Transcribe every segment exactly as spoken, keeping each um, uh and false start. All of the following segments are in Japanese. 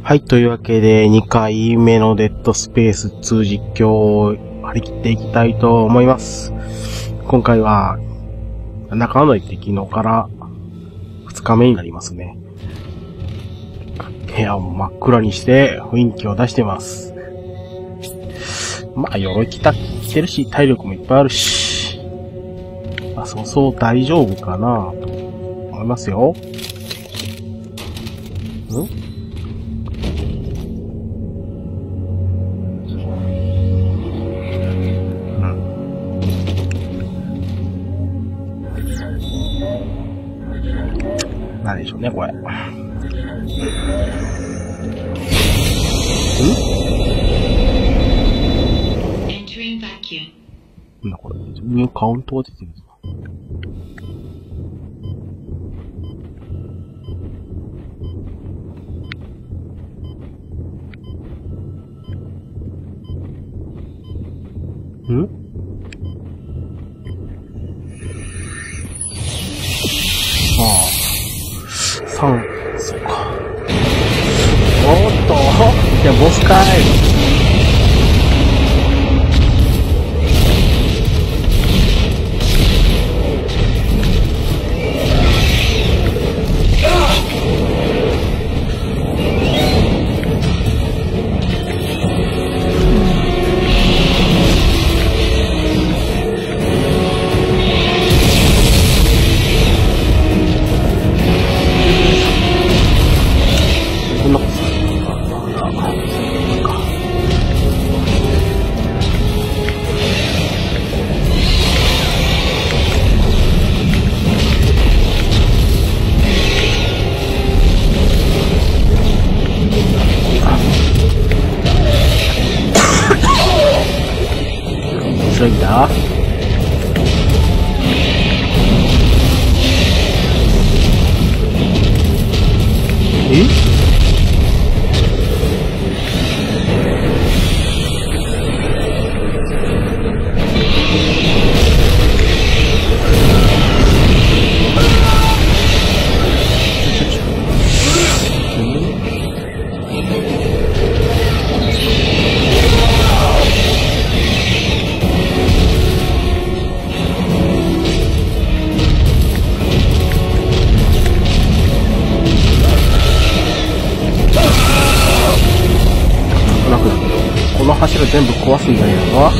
はい、というわけでにかいめのデッドスペースツー実況を張り切っていきたいと思います。今回は、中野駅昨日からふつかめになりますね。部屋を真っ暗にして雰囲気を出してます。まあ、鎧着た、着てるし、体力もいっぱいあるし、まあ、そうそう大丈夫かなと思いますよ。ん？なんでしょうね、これ。ん？なんだこれ。自分のカウントが出てるぞ。ん？ああ。三、そうか。おーっと、じゃあボスかい。面白いんだ。え？この柱全部壊すんじゃねえのか？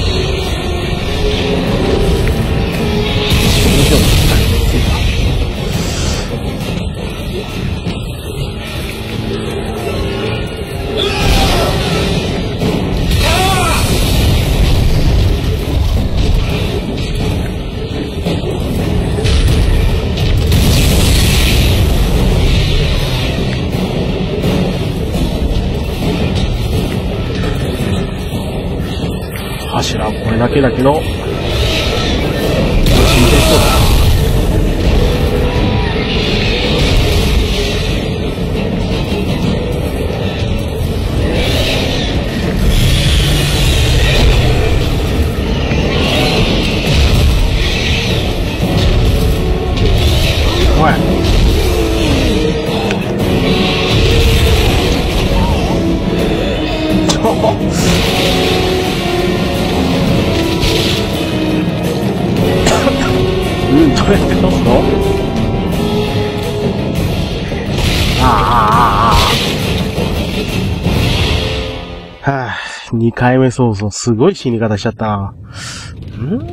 柱はこれだけだけど、死んでそうだ。おい。ちょうん、どうやって倒すの？ああ、ああ、ああ。はぁ、にかいめ早々、すごい死に方しちゃったな。ん？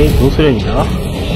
で、どうすりゃいいんだ？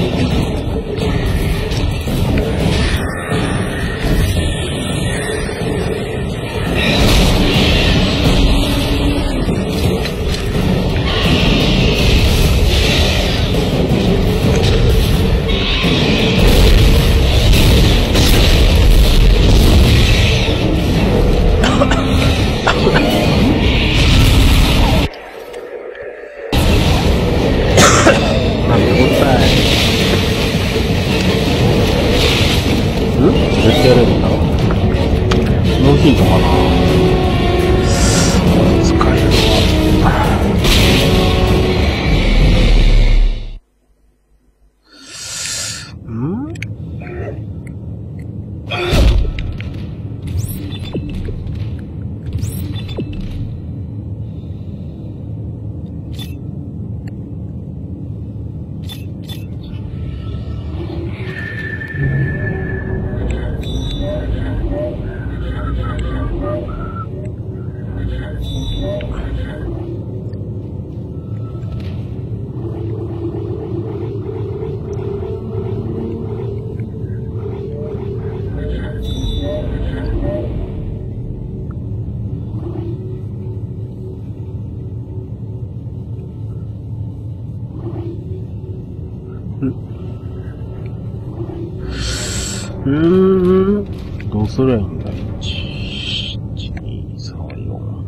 うーん、どうすりゃいいんだい。いち、に、さん、よん。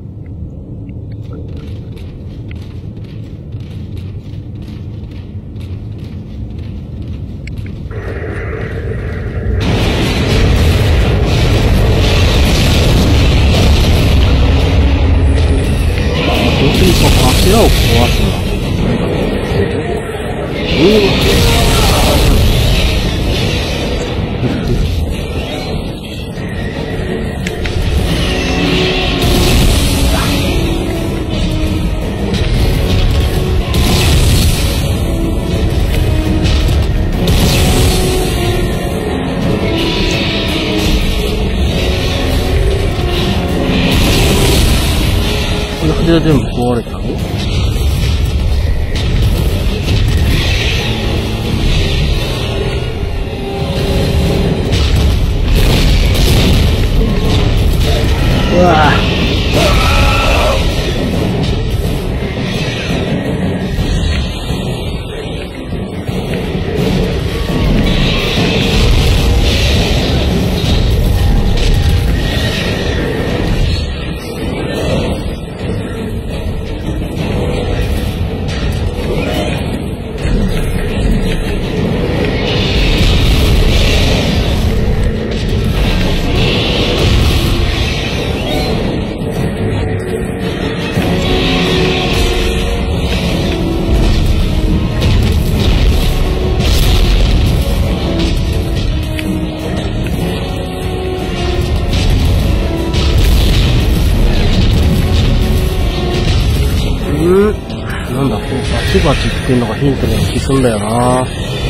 要するにこの柱を壊すんだ。うわ。で全部壊れたの？うわぁ。なんだ、こうバチバチっていうのがヒントにな気すんだよな。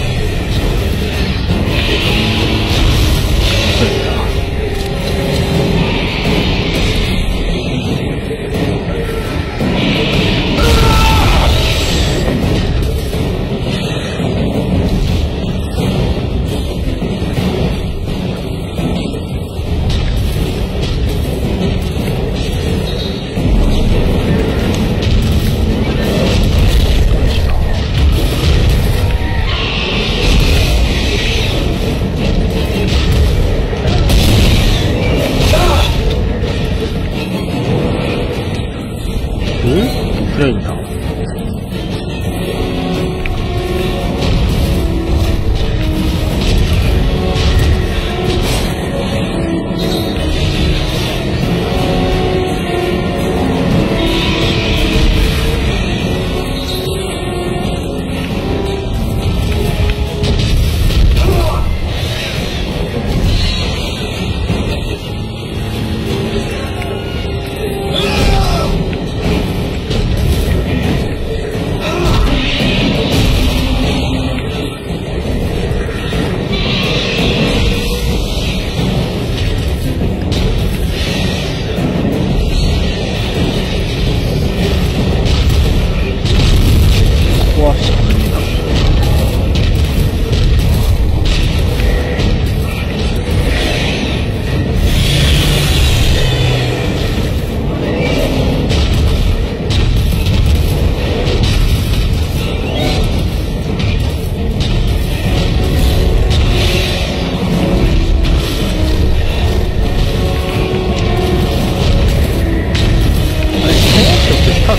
いいんだ。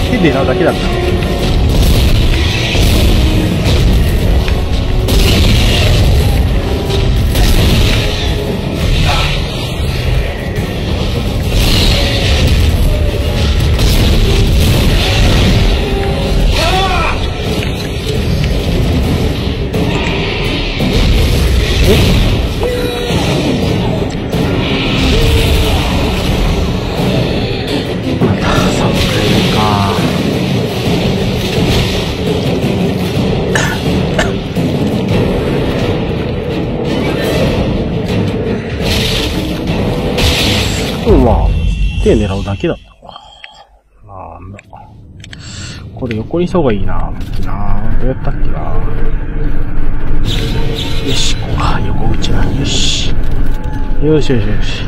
手狙うだけだった。手狙うだけだったわ。なんだ。これ横にした方がいいな。などうやったっけな。よし、こうか。横打ちだ。よし。よしよしよし。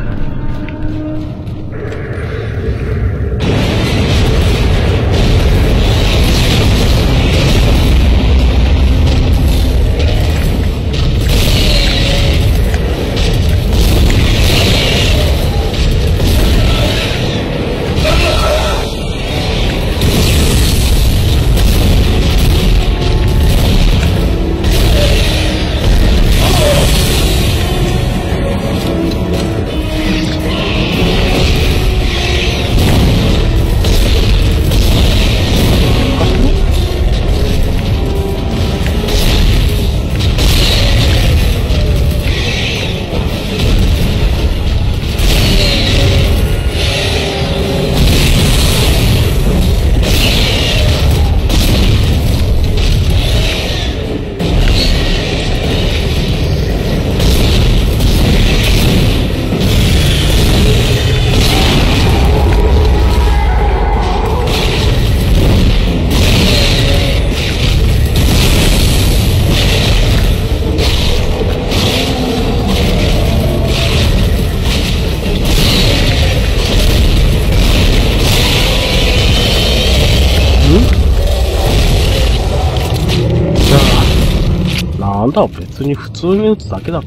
なんだ、別に普通に撃つだけだった。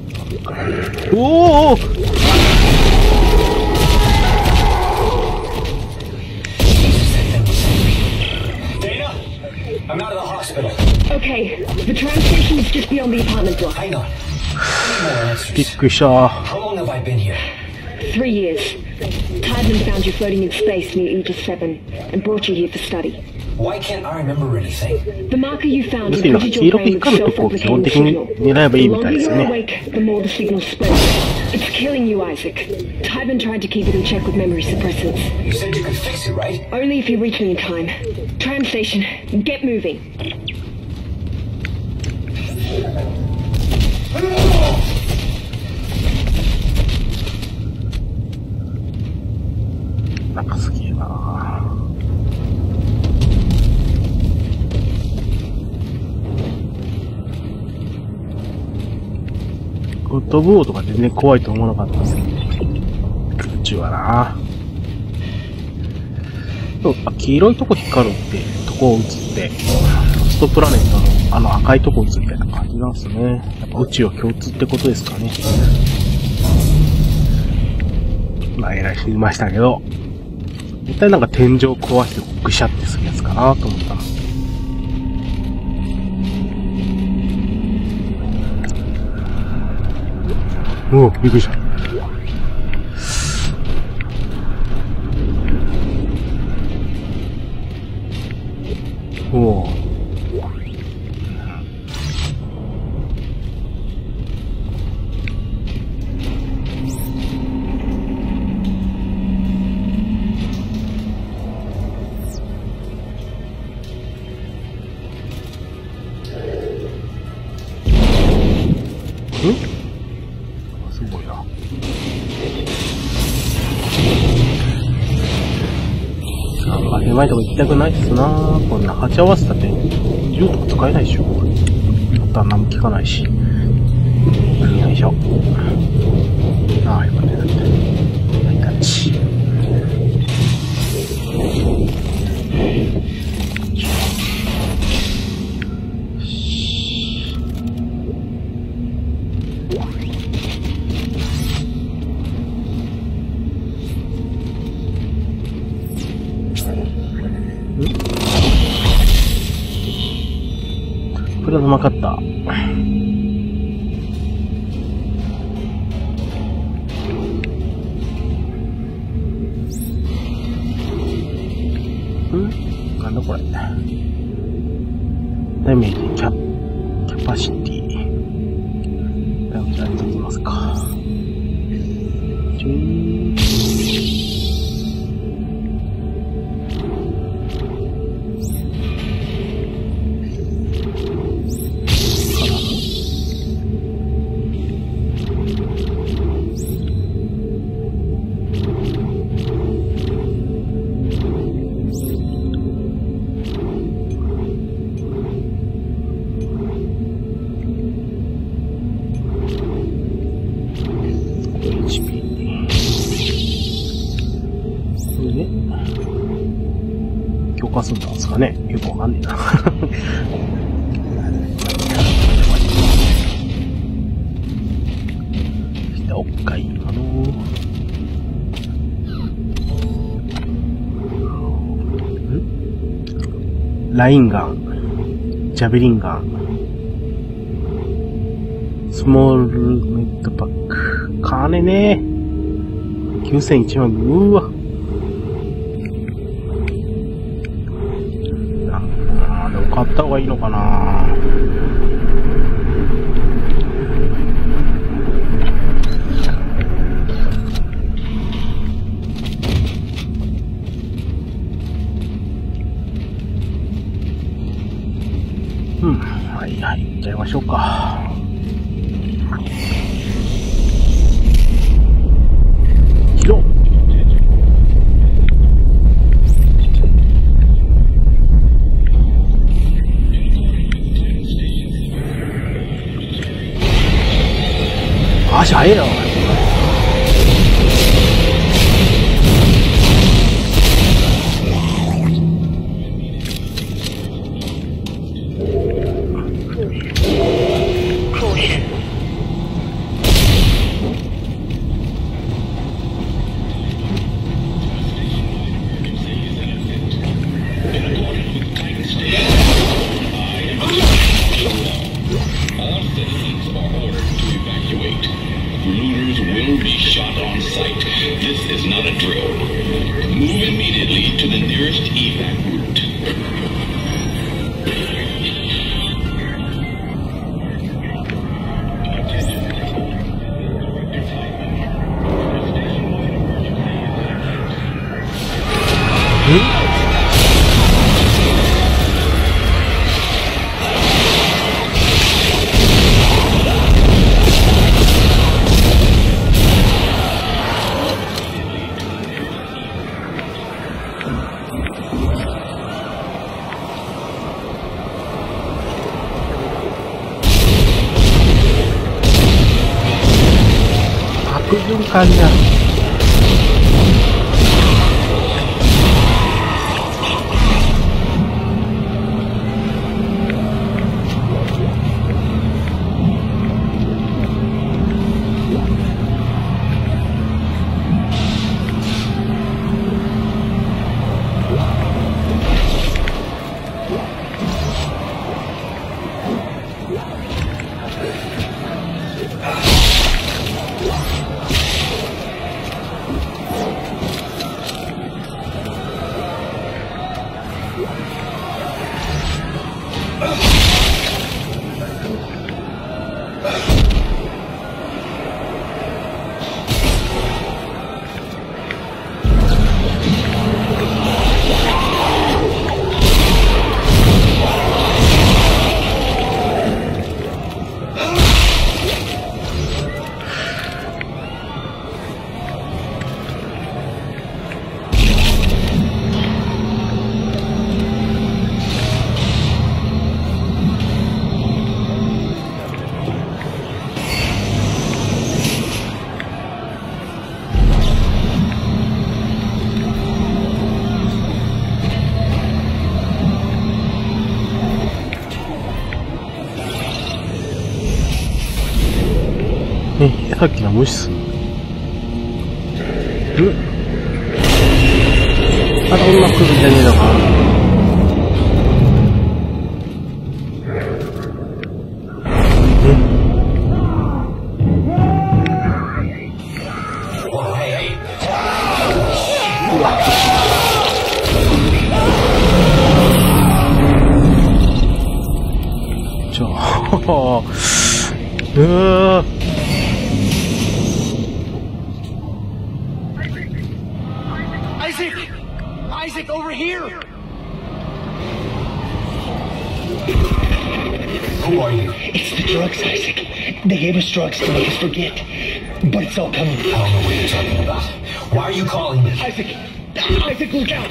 おお I'm out of the hospital. Okay, the tram station is just beyond the apartment block. Hang on. Three more び answers. っくりした。 How long have I been here? Three years. Tideman found you floating in space near Aegis seven and brought you here for study. Why can't I remember anything? The marker you found 要するになんか imprinted 黄 your 色く brain 光 with るとこを基本 self-replicating 的に signal. 狙えばいい The みた longer いです you're ね。 awake, the more the signal spreads. It's killing you, Isaac. Tideman tried to keep it in check with memory suppressants. You said you could fix it, right? Only if you reach me in time. Tram station, get moving. なんかすげえな。ゴッドボーとか全然怖いと思わなかったですけど、宇宙はな。あ、黄色いとこ光るってとこを撃つって、ストプラネットのあの赤いとこ撃つみたいな感じなんですね。やっぱ宇宙は共通ってことですかね。まあ、えらい死にましたけど、絶対なんか天井壊してぐしゃってするやつかなと思ったの。おお、びっくりした。おお。すごいな。なんか狭いとこ行きたくないっすな。こんな鉢合わせたって銃とか使えないでしょ。また何も効かないし。よいしょ。ああ、よかったよかった。はい、タッチ。 プラズマカッター。ん？なんだこれ。ダメージキャ、キャパシティ。ダメージあれときますか。ちょー。強化するんですかね。よくわかんねえな。おっかいあのんラインガン、ジャベリンガン、スモールメットパック。金ねえ。きゅうせんいちまん、うーわ。あー、でも買った方がいいのかな。うん、はいはい、行っちゃいましょうか。広っ。足速いな。 Looters will be shot on sight. This is not a drill. Move immediately to the nearest evac route. Hmm? 悪循環になる。え、さっきの無視する。うん。あ、こんな来るんじゃねえのか。 うー Isaac! Isaac, over here! Who are you? It's the drugs, Isaac. They gave us drugs to make us forget. But it's all coming. I don't know what you're talking about. Why are you calling me? Isaac! Isaac, look out!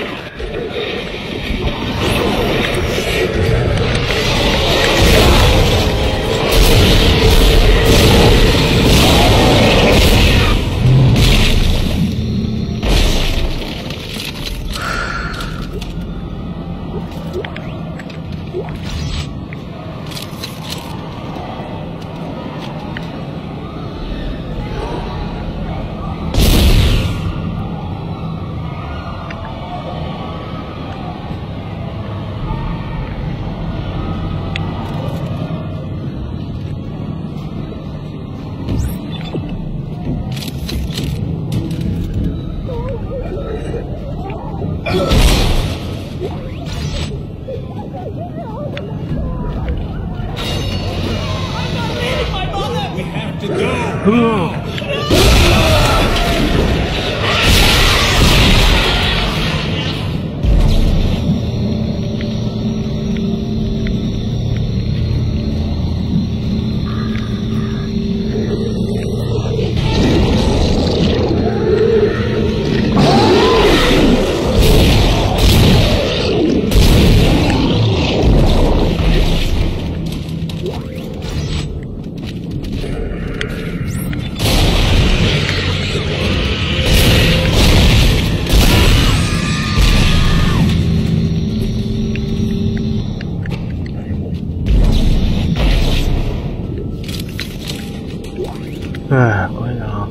うん、これな。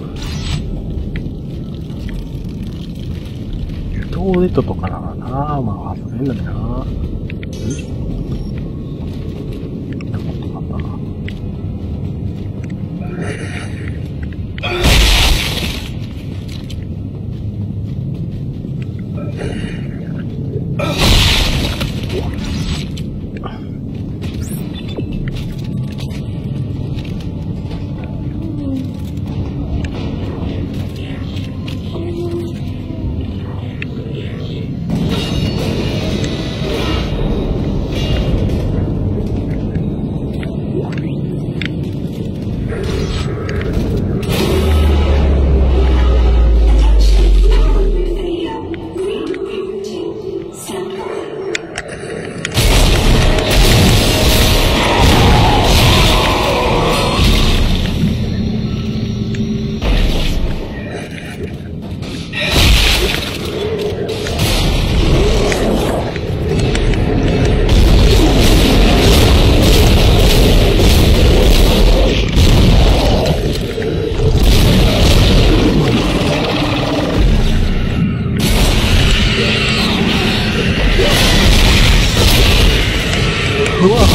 トーレットとかならな、まあ、外れんだよな。よいしょ。なことあったな。うわ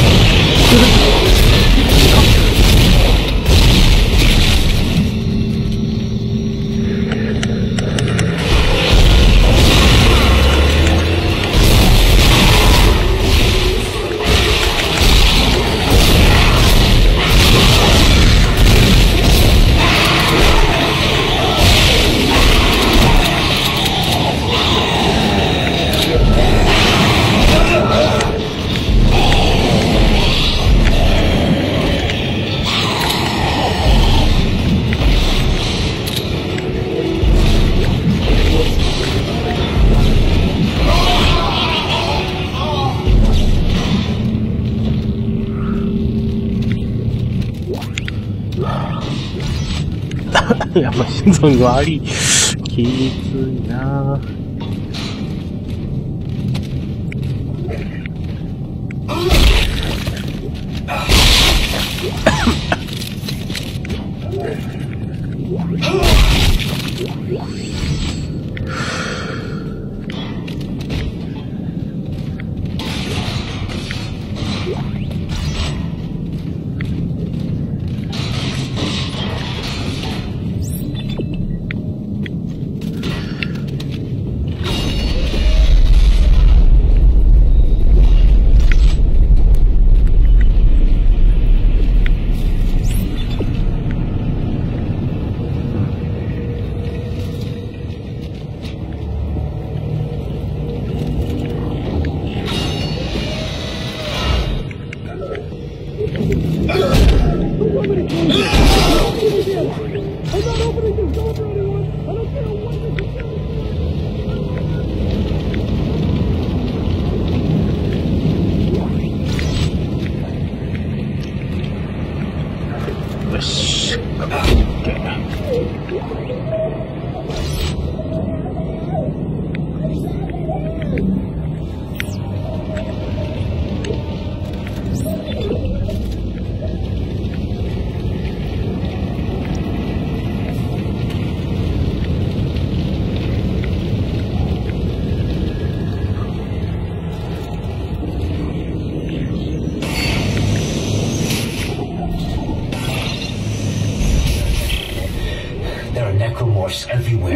やっぱ心臓に悪い。きついなぁ。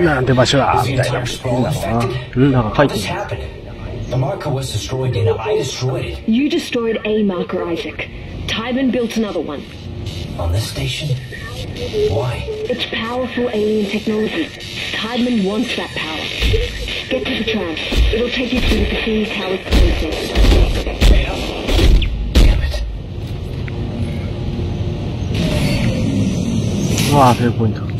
なんて場所だ Is み the たいな。 entire sprawl affected? うん、なんか書い What て just る。 happened? The marker was destroyed and I destroyed it. You destroyed a marker, Isaac. Tybin built another one. On this station? Why? It's powerful alien technology. Tybin wants that power. Get to the tram. It'll take you to the Cassini Tower station. Damn it. うわぁ、セーブポイント。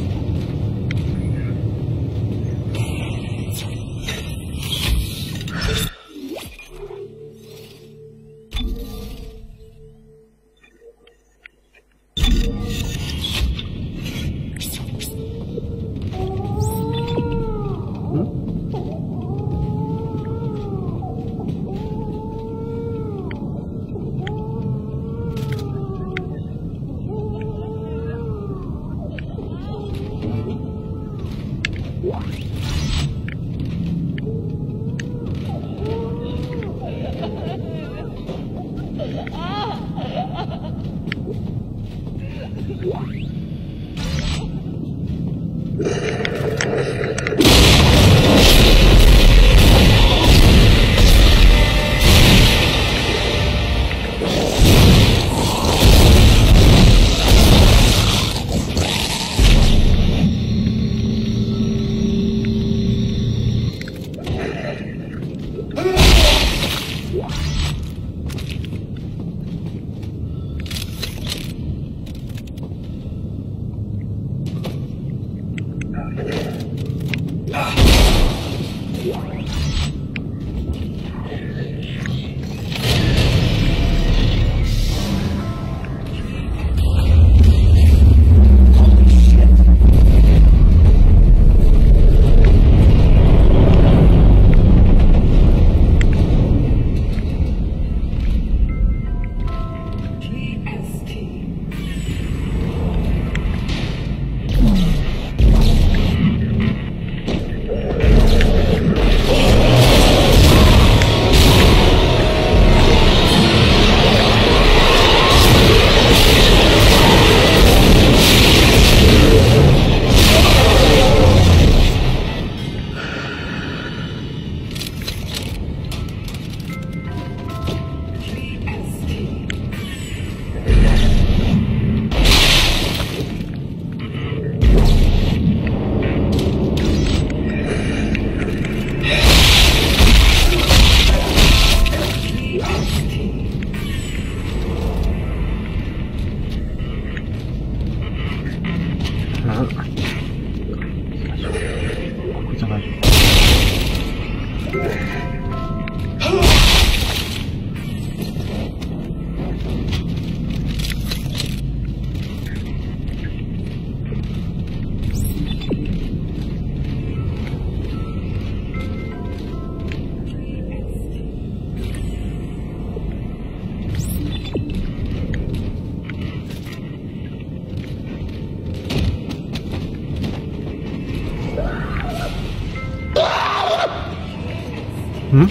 ん？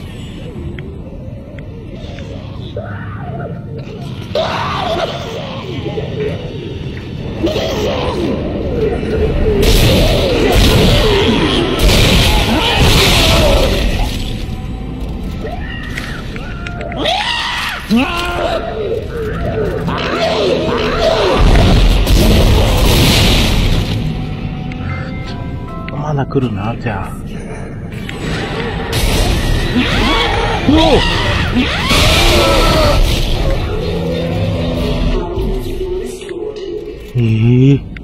まだ来るな、じゃあ。うお！ええ。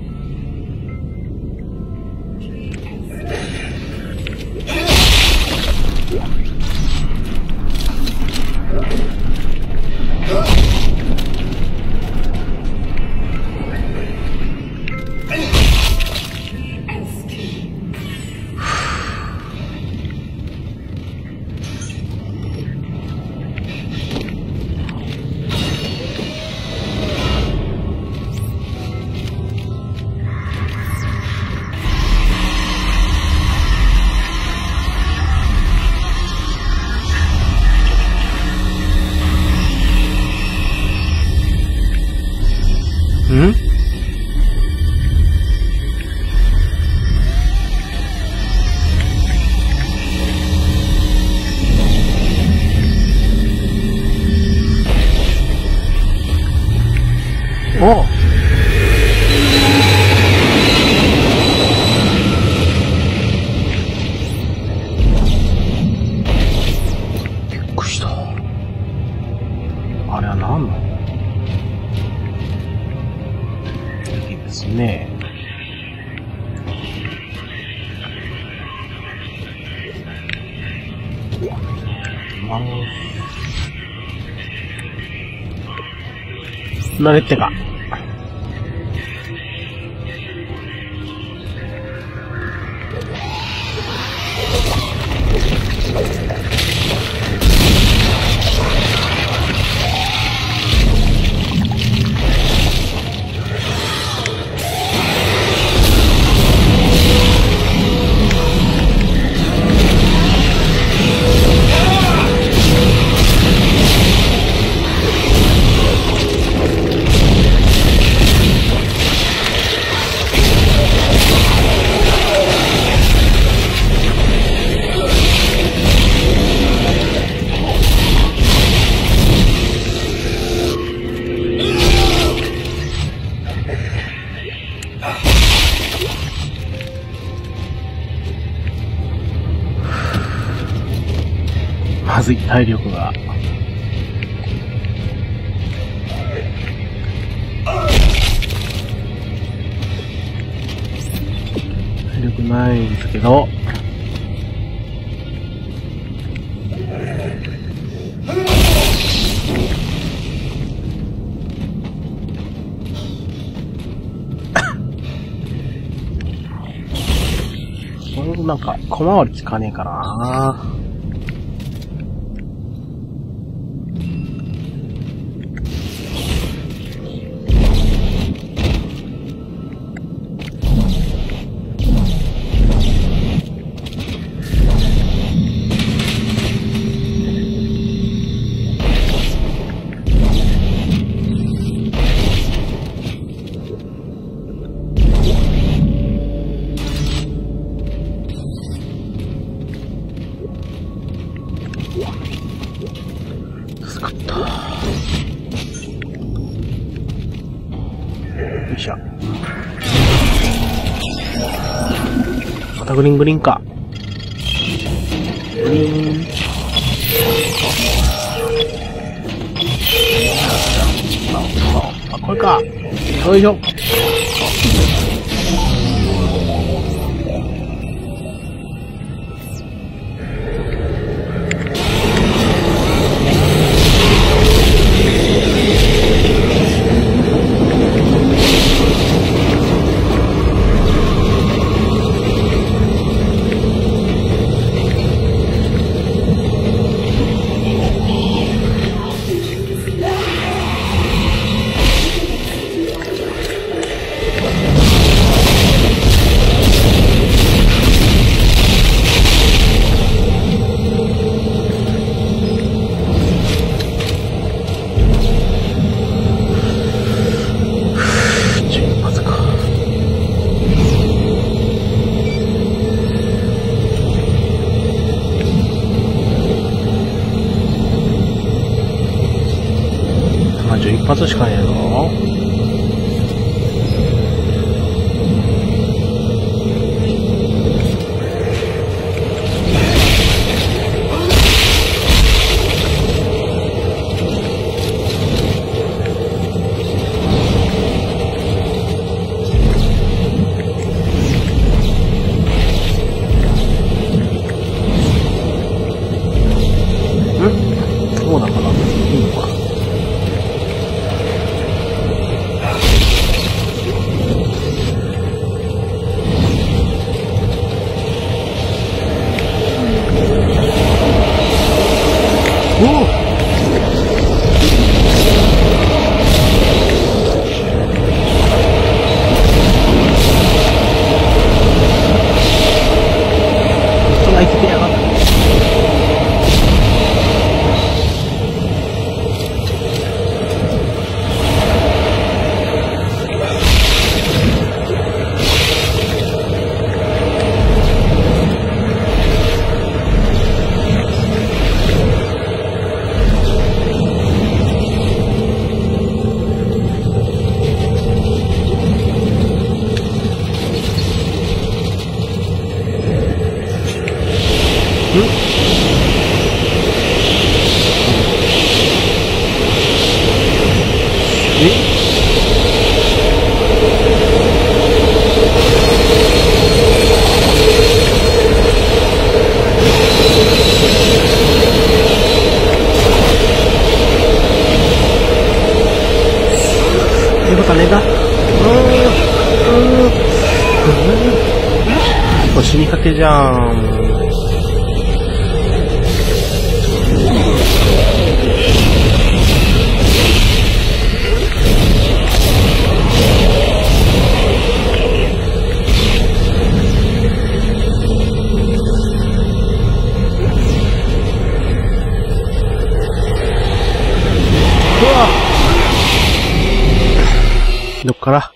慣れってか。まずい、体力が。体力ないんですけど。これなんか小回り効かねえからな。助かった。よいしょ。またグリングリンか。グリーン。あ、これか。よいしょ。一発しかねえの？ん？そうだからいいのか。 えるかねだ。うーん。うーん。もう死にかけじゃん。どっから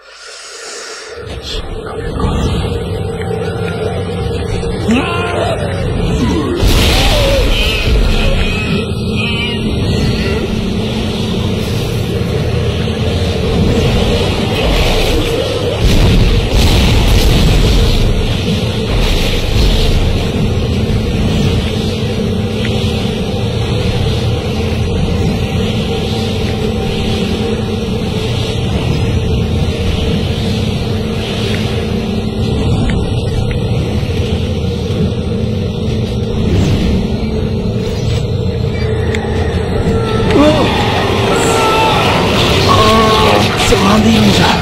なんでいるんじゃ。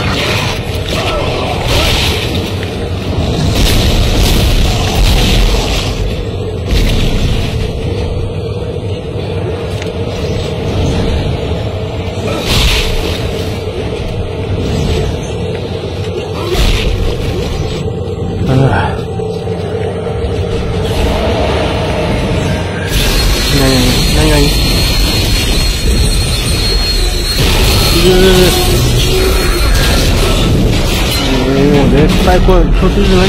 ああ。なになになに。おお、絶対これ途中じゃない。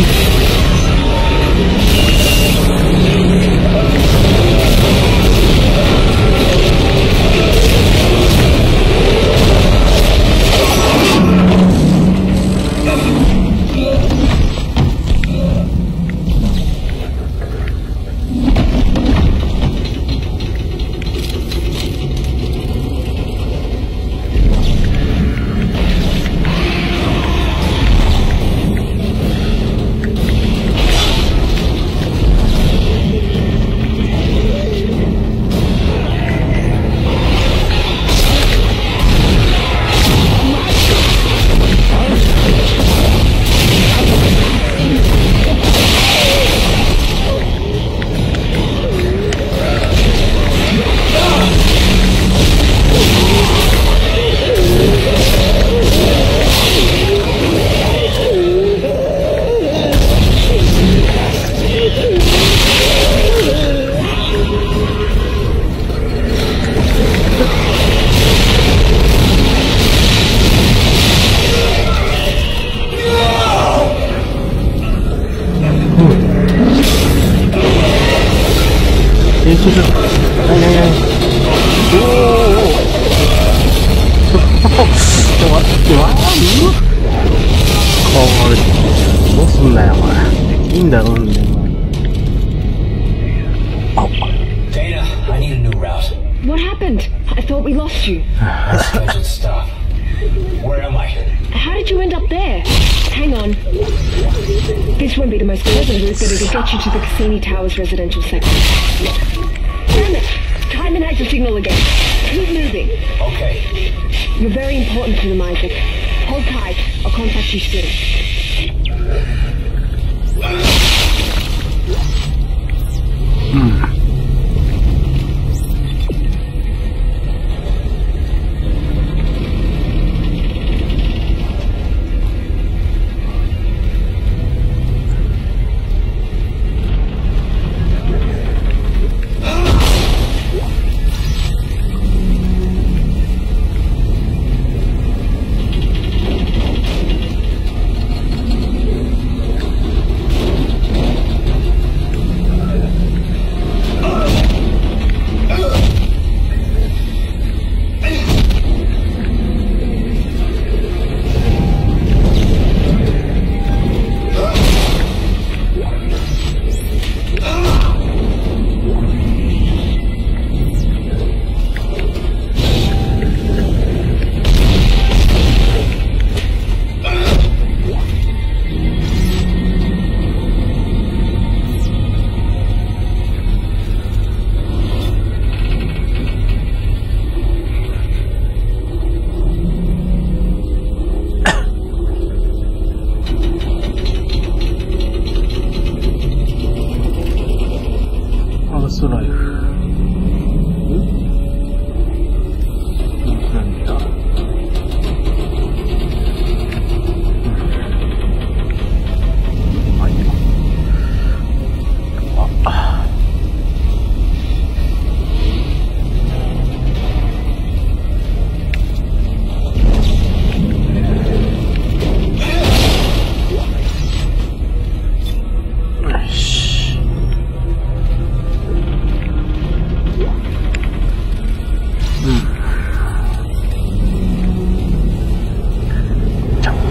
え、ちょっと、なになになに。おーおー。ちょっと待って、わー、うわ。これ、どうすんだよ、これ。いいんだろ、んでも。あ。 Dana, I need a new route. What happened? I thought we lost you. Scheduled stop. Where am I? How did you end up there? Hang on. This won't be the most pleasant route, but it'll get you to the Cassini Towers residential sector. Damn it! Timon has the signal again. Keep moving. Okay. You're very important to them, Isaac. Hold tight. I'll contact you soon. Hmm.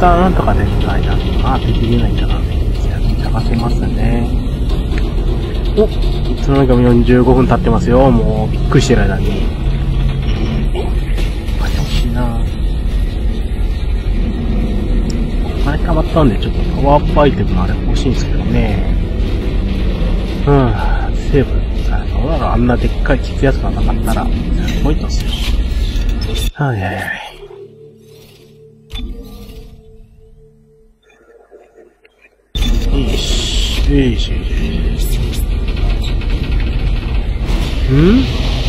ターンとかで間あー敵出ないんだな。探せますね。お、いつの間にかよんじゅうごふん経ってますよ。もうびっくりしてる間に。怪しいな。お金溜まったんでちょっとパワーアップアイテムのあれ欲しいんですけどね。うん、セーブ。あの、だからあんなでっかいきついやつがなかったら、ポイントっすよ。はいはいはい。よし、よし、よし。ん？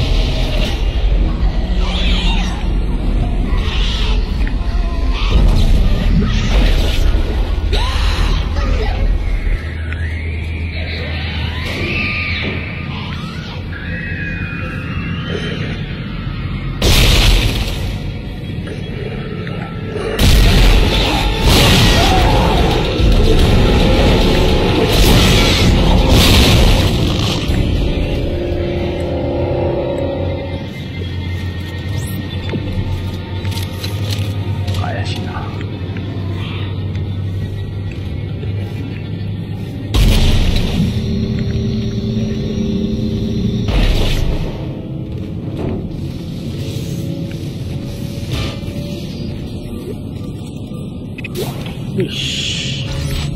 よし。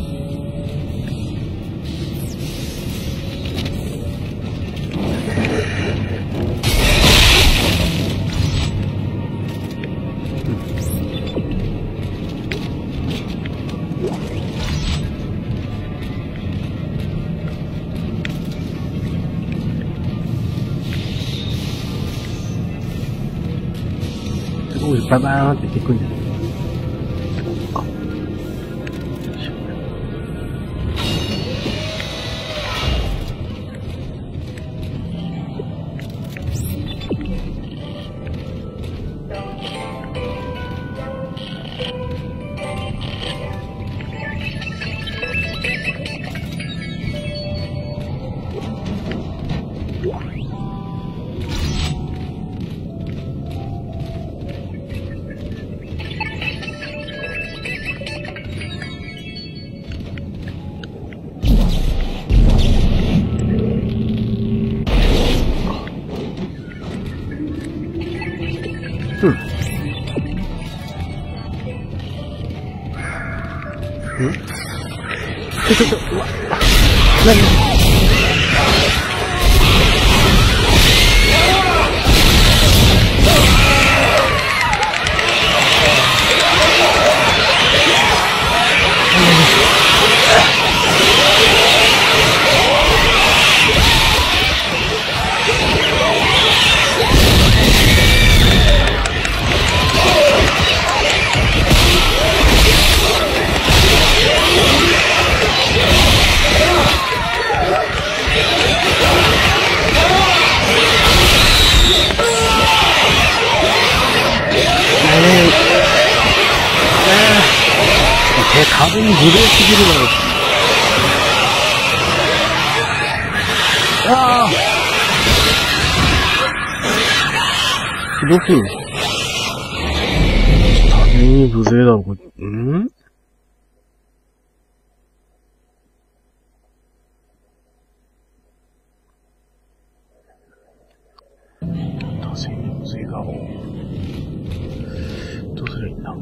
すごいババーンって出てくんじゃない？うん。ん？ちょちょちょ、うわ、なに？え、壁にずれすぎるだろ。ああどうする？壁にぶぜえだろ、これ。ん？壁にぶぜえだろ。どうすりゃいいんだ？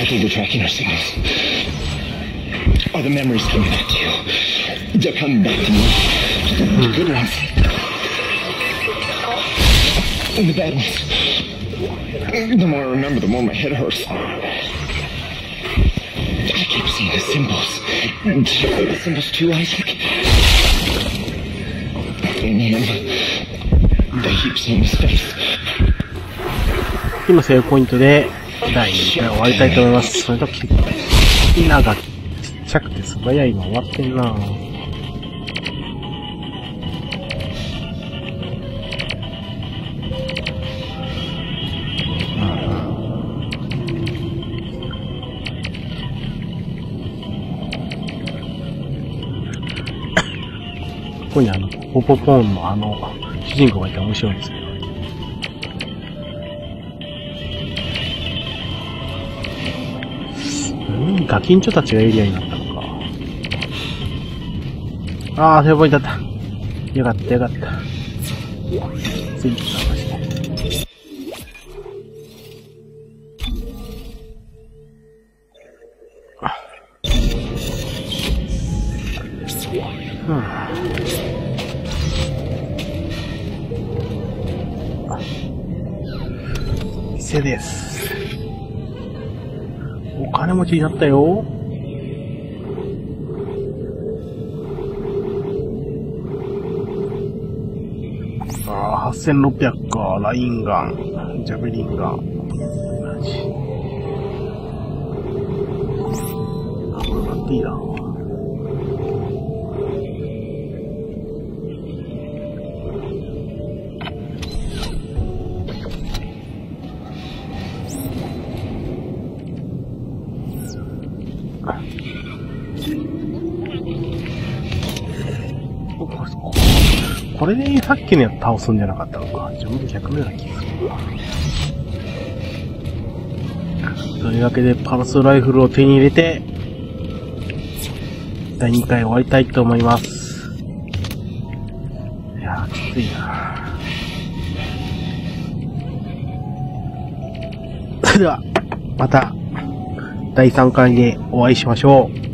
They're tracking our signals. Are the memories coming back to you? They're coming back to me. The good ones. And the bad ones. The more I remember, the more my head hurts. I keep seeing the symbols. The symbols too, Isaac. In him. They keep seeing his face. 今セーブポイントでだいにかい終わりたいと思います。それとき、稲がちっちゃくて素早いの終わってんなぁ。ここにあの、ポポポーンのあの、主人公がいて面白いんですけど。うん、ガキンチョたちがエリアになったのか。ああ、セーブポイントだった。よかったよかった。ついてたました。うん。店です。お金持ちになったよ。ああ、はっせんろっぴゃくか。ラインガン、ジャベリンガン。あ、これ買っていいな。これでさっきのやつ倒すんじゃなかったのか。自分でひゃくめな気がするな。というわけでパルスライフルを手に入れてだいにかい終わりたいと思います。いやーきついな。それではまただいさんかいでお会いしましょう。